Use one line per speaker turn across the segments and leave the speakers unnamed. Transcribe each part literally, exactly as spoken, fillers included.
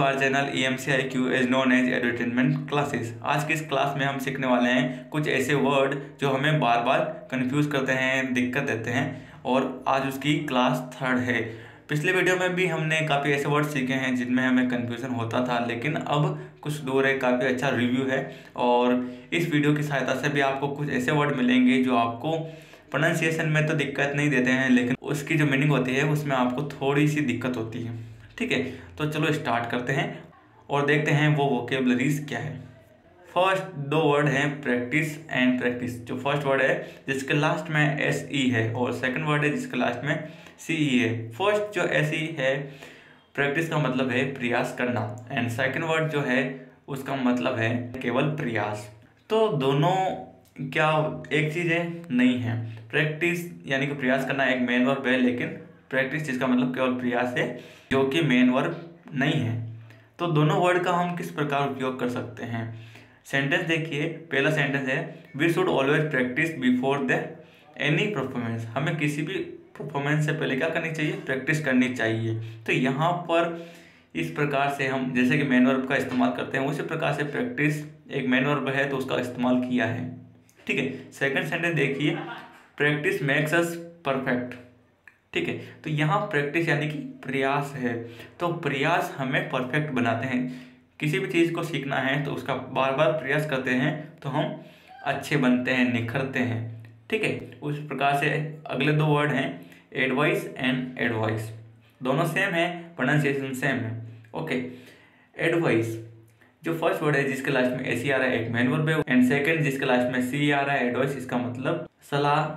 Our channel E M C I Q is known as advertisement classes. आज की इस class में हम सीखने वाले हैं कुछ ऐसे वर्ड जो हमें बार बार कंफ्यूज करते हैं, दिक्कत देते हैं, और आज उसकी क्लास थर्ड है। पिछले वीडियो में भी हमने काफ़ी ऐसे वर्ड सीखे हैं जिनमें हमें कन्फ्यूज़न होता था, लेकिन अब कुछ दूर है, काफ़ी अच्छा रिव्यू है। और इस वीडियो की सहायता से भी आपको कुछ ऐसे वर्ड मिलेंगे जो आपको प्रोनाउंसिएशन में तो दिक्कत नहीं देते हैं, लेकिन उसकी जो मीनिंग होती है उसमें आपको थोड़ी सी दिक्कत होती है। ठीक है, तो चलो स्टार्ट करते हैं और देखते हैं वो वोकेबलरीज क्या है। फर्स्ट दो वर्ड हैं प्रैक्टिस एंड प्रैक्टिस। जो फर्स्ट वर्ड है जिसके लास्ट में एस ई है, और सेकंड वर्ड है जिसके लास्ट में सी ई है। फर्स्ट जो एस ई है, प्रैक्टिस का मतलब है प्रयास करना, एंड सेकंड वर्ड जो है उसका मतलब है केवल प्रयास। तो दोनों क्या एक चीज़ है? नहीं है। प्रैक्टिस यानी कि प्रयास करना एक मेन वर्ब है, लेकिन प्रैक्टिस जिसका मतलब केवल प्रयास है जो कि मेन वर्ब नहीं है। तो दोनों वर्ड का हम किस प्रकार उपयोग कर सकते हैं? सेंटेंस देखिए, पहला सेंटेंस है we should always practice before the any performance. हमें किसी भी परफॉर्मेंस से पहले क्या करनी चाहिए? प्रैक्टिस करनी चाहिए। तो यहाँ पर इस प्रकार से हम जैसे कि मेन वर्ब का इस्तेमाल करते हैं, उसी प्रकार से प्रैक्टिस एक मेन वर्ब है तो उसका इस्तेमाल किया है। ठीक है। सेकंड सेंटेंस देखिए, प्रैक्टिस मेक्स अस परफेक्ट। ठीक है, तो यहाँ प्रैक्टिस यानी कि प्रयास है। तो प्रयास हमें परफेक्ट बनाते हैं। किसी भी चीज़ को सीखना है तो उसका बार बार प्रयास करते हैं तो हम अच्छे बनते हैं, निखरते हैं। ठीक है, उस प्रकार से अगले दो वर्ड हैं एडवाइस एंड एडवाइस। दोनों सेम है, प्रोनाउंसिएशन सेम है। ओके, एडवाइस जो फर्स्ट वर्ड है जिसके लास्ट में एसी आ रहा है एक मेन वर्ब है, एंड सेकंड जिसके लास्ट में सी आ रहा है एडवाइस, इसका मतलब सलाह,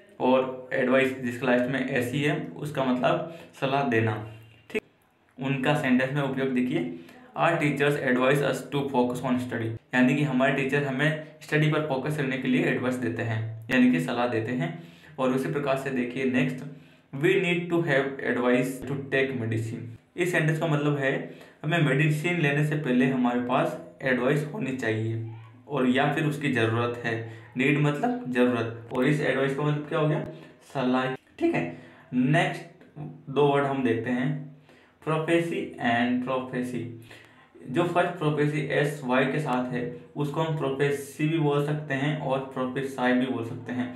और एडवाइस जिसके लास्ट में एसी है उसका मतलब सलाह देना। ठीक, उनका सेंटेंस में उपयोग देखिए, our teachers advise us to focus on study. यानी कि हमारे टीचर हमें स्टडी पर फोकस करने के लिए एडवाइस देते हैं, यानी कि सलाह देते हैं। और उसी प्रकार से देखिए next, we need to have advice to take medicine. इस सेंटेंस का मतलब है हमें मेडिसिन लेने से पहले हमारे पास एडवाइस होनी चाहिए, और या फिर उसकी ज़रूरत है। नीड मतलब ज़रूरत, और इस एडवाइस का मतलब क्या हो गया? सलाह। ठीक है, नेक्स्ट दो वर्ड हम देखते हैं प्रोफेसी एंड प्रोफेसी। जो फर्स्ट प्रोफेसी एस वाई के साथ है उसको हम प्रोफेसी भी बोल सकते हैं और प्रोफेसाई भी बोल सकते हैं,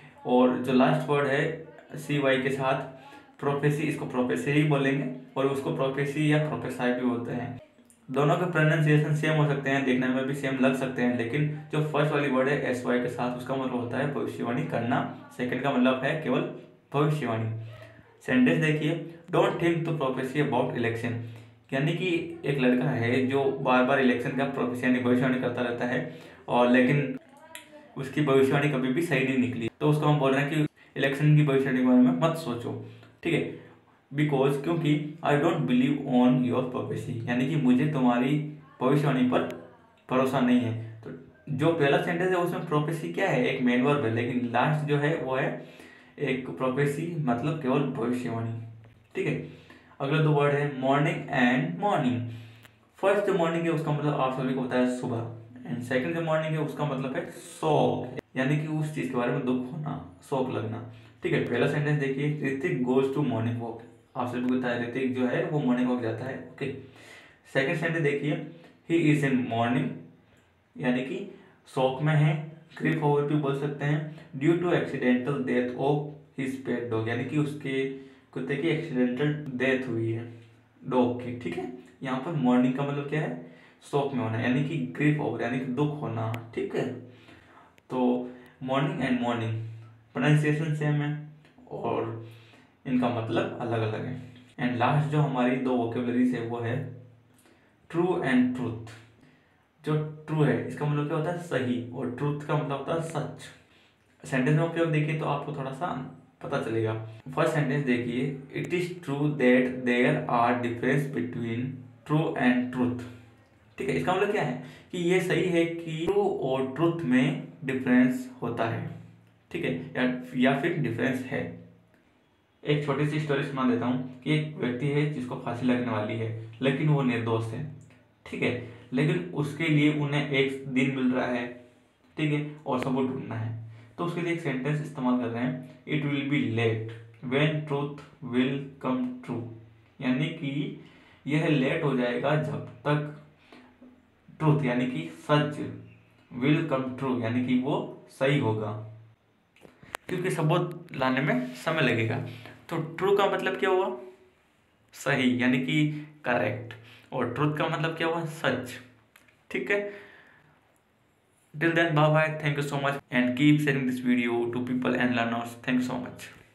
और जो लास्ट वर्ड है सी वाई के साथ प्रोफेसी, इसको प्रोफेसी ही बोलेंगे और उसको प्रोफेसी या प्रोफेसाई भी बोलते हैं। दोनों के प्रोनाउंसिएशन सेम हो सकते हैं, देखने में भी सेम लग सकते हैं, लेकिन जो फर्स्ट वाली वर्ड है एस वाई के साथ उसका मतलब होता है भविष्यवाणी करना, सेकंड का मतलब है केवल भविष्यवाणी। सेंटेंस देखिए, don't think to prophesy about election. यानी कि एक लड़का है जो बार बार इलेक्शन का प्रोफेसी यानी भविष्यवाणी करता रहता है, और लेकिन उसकी भविष्यवाणी कभी भी सही नहीं निकली, तो उसको हम बोल रहे हैं कि इलेक्शन की भविष्यवाणी के बारे में मत सोचो। ठीक है, बिकॉज क्योंकि I don't believe on your prophecy, यानी कि मुझे तुम्हारी भविष्यवाणी पर भरोसा नहीं है। तो जो पहला सेंटेंस है उसमें प्रोफेसी क्या है? एक मेन वर्ब है, लेकिन लास्ट जो है वो है एक प्रोफेसी मतलब केवल भविष्यवाणी। ठीक है, अगले दो वर्ड है मॉर्निंग एंड मॉर्निंग। फर्स्ट जो मॉर्निंग है उसका मतलब आप सभी को होता है सुबह, एंड सेकंड जो मॉर्निंग है उसका मतलब है शौक, यानी कि उस चीज के बारे में दुख होना, शौक लगना। ठीक है, पहला सेंटेंस देखिए, Hrithik goes to morning walk. आप सभी को पता है ऋतिक जो है वो मॉर्निंग वॉक जाता है। ओके, सेकंड सेंटेंस देखिए, ही इज इन मॉर्निंग, यानी कि शौक में है। ग्रीफ ओवर भी बोल सकते हैं, due to accidental death of his pet dog, यानी कि उसके कुत्ते की एक्सीडेंटल डेथ हुई है डॉग की। ठीक है, यहाँ पर मॉर्निंग का मतलब क्या है? शौक में होना, यानी कि ग्रीफ ओवर यानी कि दुख होना। ठीक है, तो morning and mourning pronunciation same है और इनका मतलब अलग अलग है। एंड लास्ट जो हमारी दो वोकेबलरीज है वो है ट्रू एंड ट्रूथ। जो ट्रू है इसका मतलब क्या होता है? सही, और ट्रूथ का मतलब होता है सच। सेंटेंस में उपयोग देखिए तो आपको थोड़ा सा पता चलेगा। फर्स्ट सेंटेंस देखिए, it is true that there are difference between true and truth. ठीक है, इसका मतलब क्या है कि ये सही है कि ट्रू और ट्रूथ में डिफरेंस होता है। ठीक है, या, या फिर डिफरेंस है। एक छोटी सी स्टोरी सुना देता हूँ कि एक व्यक्ति है जिसको फांसी लगने वाली है, लेकिन वो निर्दोष है। ठीक है, लेकिन उसके लिए उन्हें एक दिन मिल रहा है, ठीक है, और सबूत ढूंढना है। तो उसके लिए एक सेंटेंस इस्तेमाल कर रहे हैं, it will be late when truth will come true. यानी कि यह लेट हो जाएगा जब तक ट्रूथ यानी कि सच विल कम ट्रू यानी कि वो सही होगा, क्योंकि सबूत लाने में समय लगेगा। तो ट्रू का मतलब क्या हुआ? सही यानी कि करेक्ट, और ट्रूथ का मतलब क्या हुआ? सच। ठीक है, till then bye bye, thank you so much and keep sharing this video to people and learners. Thank you so much.